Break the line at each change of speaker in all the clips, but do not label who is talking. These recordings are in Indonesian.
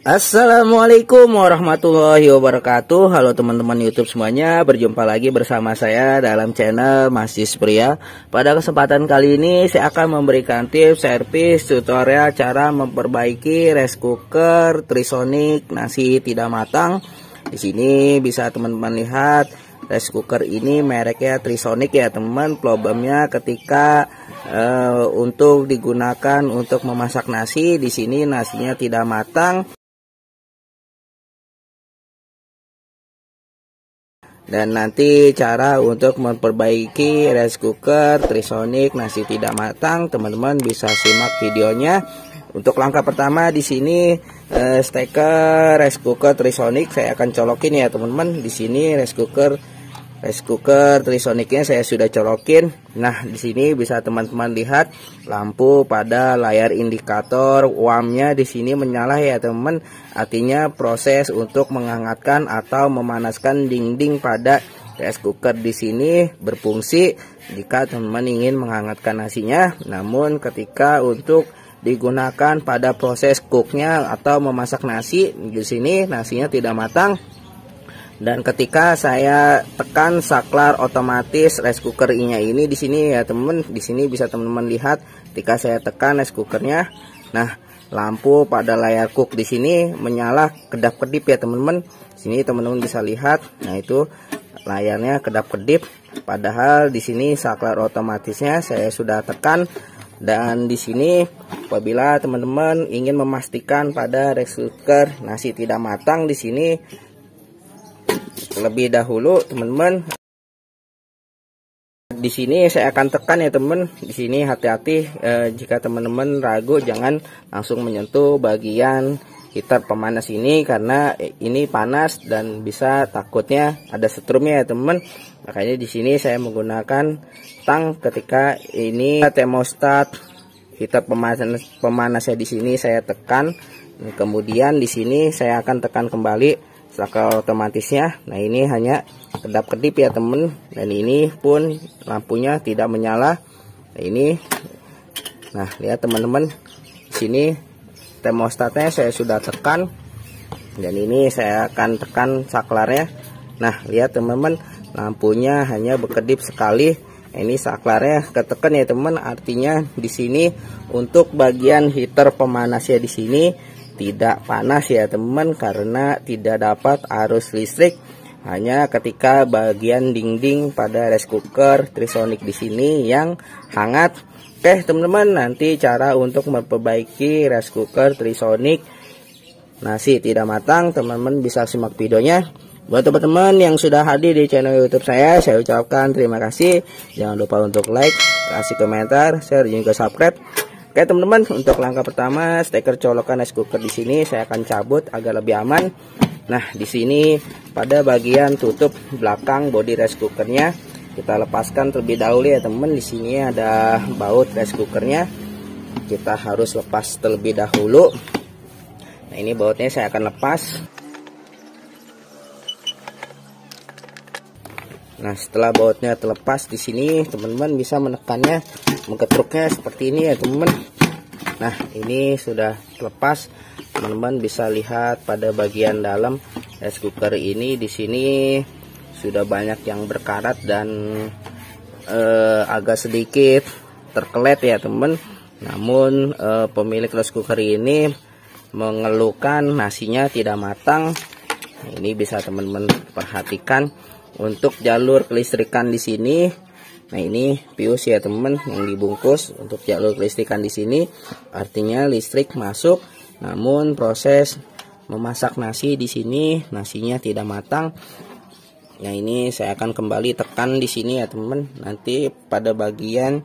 Assalamualaikum warahmatullahi wabarakatuh. Halo teman-teman YouTube semuanya, berjumpa lagi bersama saya dalam channel Masjid Pria. Pada kesempatan kali ini saya akan memberikan tips, servis, tutorial cara memperbaiki rice cooker Trisonic nasi tidak matang. Di sini bisa teman-teman lihat rice cooker ini mereknya Trisonic ya teman. Problemnya ketika untuk digunakan untuk memasak nasi, di sini nasinya tidak matang. Dan nanti cara untuk memperbaiki rice cooker Trisonic nasi tidak matang, teman-teman bisa simak videonya. Untuk langkah pertama di sini steker rice cooker Trisonic saya akan colokin ya teman-teman. Di sini rice cooker Trisonicnya saya sudah colokin. Nah, di sini bisa teman-teman lihat lampu pada layar indikator WAM-nya di sini menyala ya teman-teman. Artinya proses untuk menghangatkan atau memanaskan dinding pada rice cooker di sini berfungsi jika teman-teman ingin menghangatkan nasinya. Namun ketika untuk digunakan pada proses cooknya atau memasak nasi, di sini nasinya tidak matang. Dan ketika saya tekan saklar otomatis rice cooker-nya ini di sini ya teman-teman, di sini bisa teman-teman lihat ketika saya tekan rice cookernya. Nah, lampu pada layar cook di sini menyala kedap-kedip ya teman-teman. Sini teman-teman bisa lihat. Nah, itu layarnya kedap-kedip. Padahal di sini saklar otomatisnya saya sudah tekan. Dan di sini apabila teman-teman ingin memastikan pada rice cooker nasi tidak matang, di sini lebih dahulu teman-teman di sini saya akan tekan ya teman. Di sini hati-hati jika teman-teman ragu jangan langsung menyentuh bagian heater pemanas ini karena ini panas dan bisa takutnya ada setrumnya ya teman. Makanya di sini saya menggunakan tang ketika ini termostat heater pemanasnya di sini saya tekan. Kemudian di sini saya akan tekan kembali saklar otomatisnya. Nah, ini hanya kedap-kedip ya temen, dan ini pun lampunya tidak menyala. Nah, ini, nah lihat teman-teman, sini termostatnya saya sudah tekan, dan ini saya akan tekan saklarnya. Nah, lihat teman-teman, lampunya hanya berkedip sekali. Ini saklarnya ketekan ya teman, artinya di sini untuk bagian heater pemanasnya di sini tidak panas ya teman, karena tidak dapat arus listrik, hanya ketika bagian dinding pada rice cooker Trisonic di sini yang hangat. Oke teman-teman, nanti cara untuk memperbaiki rice cooker Trisonic nasi tidak matang, teman-teman bisa simak videonya. Buat teman-teman yang sudah hadir di channel YouTube saya ucapkan terima kasih. Jangan lupa untuk like, kasih komentar, share, juga subscribe. Oke teman-teman, untuk langkah pertama steker colokan rice cooker di sini saya akan cabut agar lebih aman. Nah, di sini pada bagian tutup belakang bodi rice cookernya kita lepaskan terlebih dahulu ya teman. Di sini ada baut rice cookernya, kita harus lepas terlebih dahulu. Nah, ini bautnya saya akan lepas. Nah, setelah bautnya terlepas di sini teman-teman bisa menekannya, menggetruknya seperti ini ya teman-teman. Nah, ini sudah terlepas. Teman-teman bisa lihat pada bagian dalam rice cooker ini di sini sudah banyak yang berkarat dan agak sedikit terkelet ya teman. Namun pemilik rice cooker ini mengeluhkan nasinya tidak matang. Ini bisa teman-teman perhatikan. Untuk jalur kelistrikan di sini, nah ini fuse ya teman yang dibungkus untuk jalur kelistrikan di sini, artinya listrik masuk. Namun proses memasak nasi di sini nasinya tidak matang. Nah, ini saya akan kembali tekan di sini ya teman. Nanti pada bagian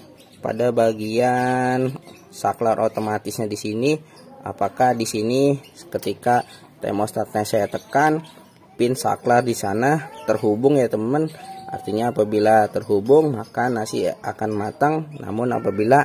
saklar otomatisnya di sini, apakah di sini ketika termostatnya saya tekan pin saklar di sana terhubung ya teman. Artinya apabila terhubung maka nasi akan matang. Namun apabila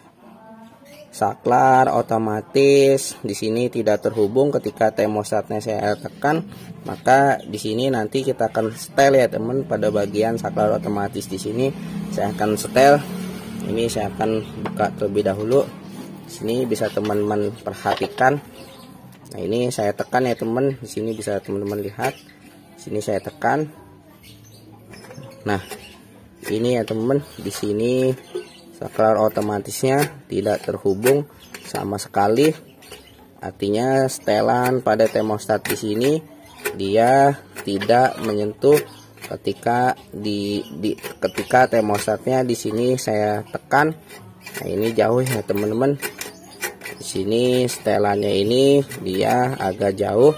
saklar otomatis di sini tidak terhubung ketika termostatnya saya tekan, maka di sini nanti kita akan setel ya teman. Pada bagian saklar otomatis di sini saya akan setel. Ini saya akan buka terlebih dahulu. Sini bisa teman-teman perhatikan. Nah, ini saya tekan ya teman. Di sini bisa teman-teman lihat. Di sini saya tekan. Nah, ini ya teman, di sini saklar otomatisnya tidak terhubung sama sekali. Artinya setelan pada termostat di sini dia tidak menyentuh ketika ketika termostatnya di sini saya tekan. Nah, ini jauh ya teman-teman. Di sini setelannya ini dia agak jauh.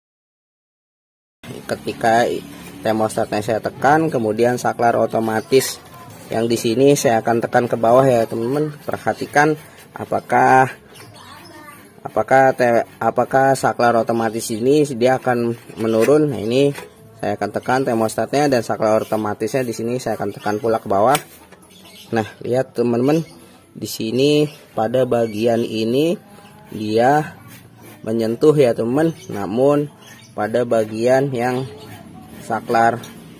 Ketika termostatnya saya tekan, kemudian saklar otomatis yang di sini saya akan tekan ke bawah ya teman-teman. Perhatikan apakah saklar otomatis ini dia akan menurun. Nah, ini saya akan tekan termostatnya dan saklar otomatisnya di sini saya akan tekan pula ke bawah. Nah, lihat teman-teman, di sini pada bagian ini dia menyentuh ya teman, namun pada bagian yang saklar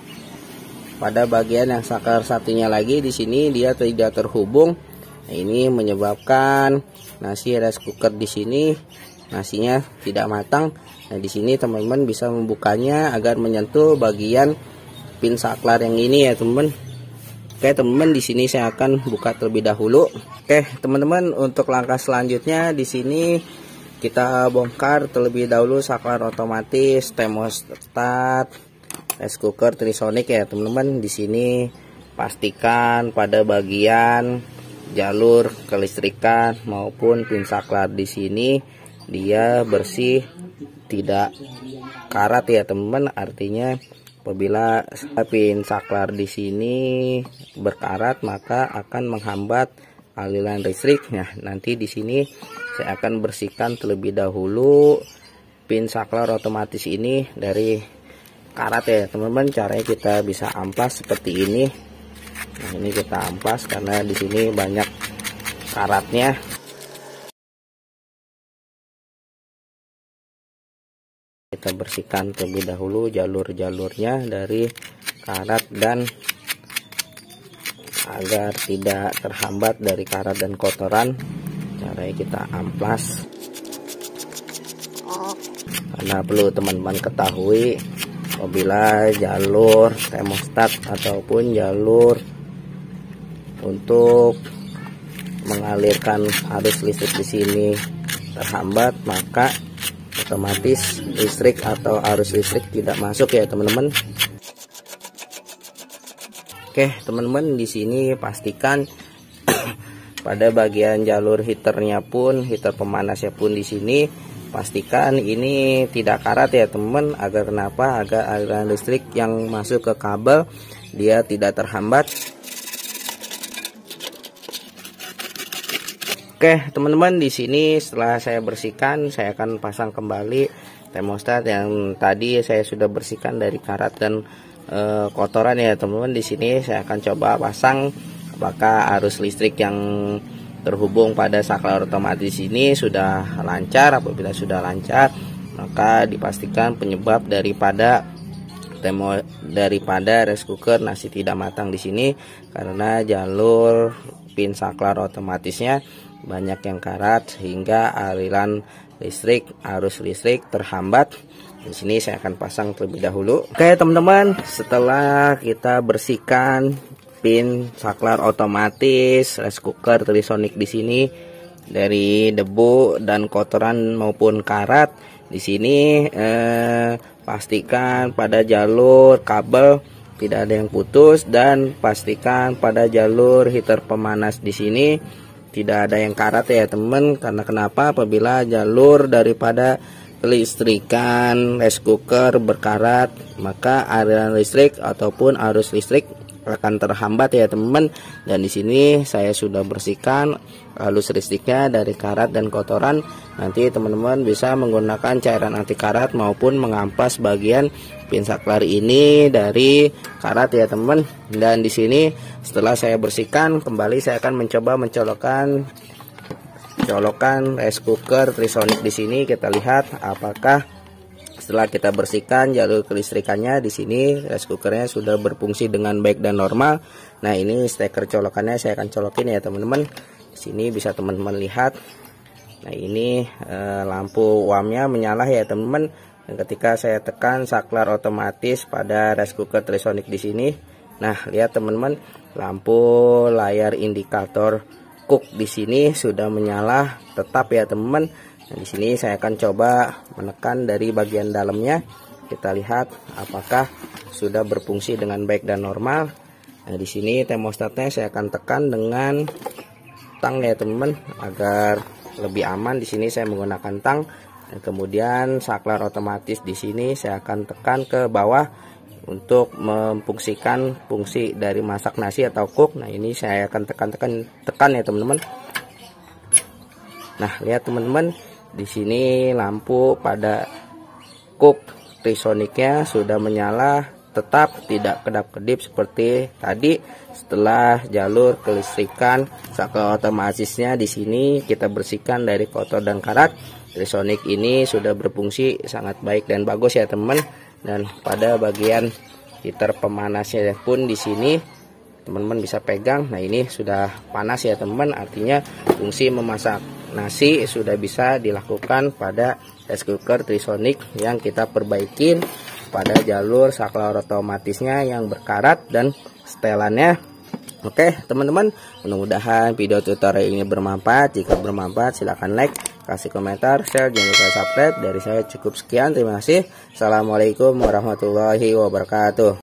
satunya lagi di sini dia tidak terhubung. Nah, ini menyebabkan nasi rice cooker di sini nasinya tidak matang. Nah, di sini teman-teman bisa membukanya agar menyentuh bagian pin saklar yang ini ya teman-teman. Oke teman-teman, di sini saya akan buka terlebih dahulu. Oke teman-teman, untuk langkah selanjutnya di sini kita bongkar terlebih dahulu saklar otomatis termostat rice cooker Trisonic ya teman-teman. Di sini pastikan pada bagian jalur kelistrikan maupun pin saklar di sini dia bersih, tidak karat ya teman-teman. Artinya apabila pin saklar di sini berkarat maka akan menghambat aliran listrik. Nah, nanti di sini saya akan bersihkan terlebih dahulu pin saklar otomatis ini dari karat ya teman-teman. Caranya kita bisa amplas seperti ini. Nah, ini kita amplas karena di sini banyak karatnya. Kita bersihkan terlebih dahulu jalur-jalurnya dari karat dan agar tidak terhambat dari karat dan kotoran. Caranya kita amplas. Karena perlu teman-teman ketahui, apabila jalur termostat ataupun jalur untuk mengalirkan arus listrik di sini terhambat, maka otomatis listrik atau arus listrik tidak masuk ya teman-teman. Oke teman-teman, di sini pastikan pada bagian jalur heaternya pun, heater pemanasnya pun di sini pastikan ini tidak karat ya teman-teman. Agar kenapa? Agar aliran listrik yang masuk ke kabel dia tidak terhambat. Oke teman-teman, di sini setelah saya bersihkan, saya akan pasang kembali termostat yang tadi saya sudah bersihkan dari karat dan kotoran ya teman-teman. Di sini saya akan coba pasang apakah arus listrik yang terhubung pada saklar otomatis ini sudah lancar. Apabila sudah lancar, maka dipastikan penyebab daripada rice cooker nasi tidak matang di sini karena jalur pin saklar otomatisnya banyak yang karat sehingga aliran listrik, arus listrik terhambat. Di sini saya akan pasang terlebih dahulu. Oke teman-teman, setelah kita bersihkan pin saklar otomatis rice cooker Trisonic di sini dari debu dan kotoran maupun karat, di sini pastikan pada jalur kabel tidak ada yang putus dan pastikan pada jalur heater pemanas di sini tidak ada yang karat ya teman. Karena kenapa? Apabila jalur daripada kelistrikan rice cooker berkarat, maka aliran listrik ataupun arus listrik akan terhambat ya teman-teman. Dan di sini saya sudah bersihkan arus listriknya dari karat dan kotoran. Nanti teman-teman bisa menggunakan cairan anti karat maupun mengamplas bagian pin saklar ini dari karat ya teman. Dan di sini setelah saya bersihkan kembali, saya akan mencoba mencolokkan colokan rice cooker Trisonic di sini. Kita lihat apakah setelah kita bersihkan jalur kelistrikannya di sini rice cookernya sudah berfungsi dengan baik dan normal. Nah, ini steker colokannya saya akan colokin ya teman-teman. Di sini bisa teman-teman lihat Nah ini lampu uapnya menyala ya teman-teman. Dan ketika saya tekan saklar otomatis pada rice cooker Trisonic di sini, nah lihat teman-teman, lampu layar indikator cook di sini sudah menyala tetap ya teman-teman. Nah di sini saya akan coba menekan dari bagian dalamnya. Kita lihat apakah sudah berfungsi dengan baik dan normal. Nah di sini termostatnya saya akan tekan dengan tang ya teman-teman, agar lebih aman. Di sini saya menggunakan tang. Dan kemudian saklar otomatis di sini saya akan tekan ke bawah untuk memfungsikan fungsi dari masak nasi atau cook. Nah ini saya akan tekan ya teman-teman. Nah lihat teman-teman, di sini lampu pada cook Trisonicnya sudah menyala tetap, tidak kedap-kedip seperti tadi. Setelah jalur kelistrikan saklar otomatisnya di sini kita bersihkan dari kotor dan karat. Trisonic ini sudah berfungsi sangat baik dan bagus ya teman. Dan pada bagian heater pemanasnya pun di sini teman-teman bisa pegang. Nah ini sudah panas ya teman-teman, artinya fungsi memasak nasi sudah bisa dilakukan pada rice cooker Trisonic yang kita perbaikin pada jalur saklar otomatisnya yang berkarat dan setelannya. Oke teman-teman, mudah-mudahan video tutorial ini bermanfaat. Jika bermanfaat silahkan like, kasih komentar, share, jangan lupa subscribe. Dari saya cukup sekian, terima kasih. Assalamualaikum warahmatullahi wabarakatuh.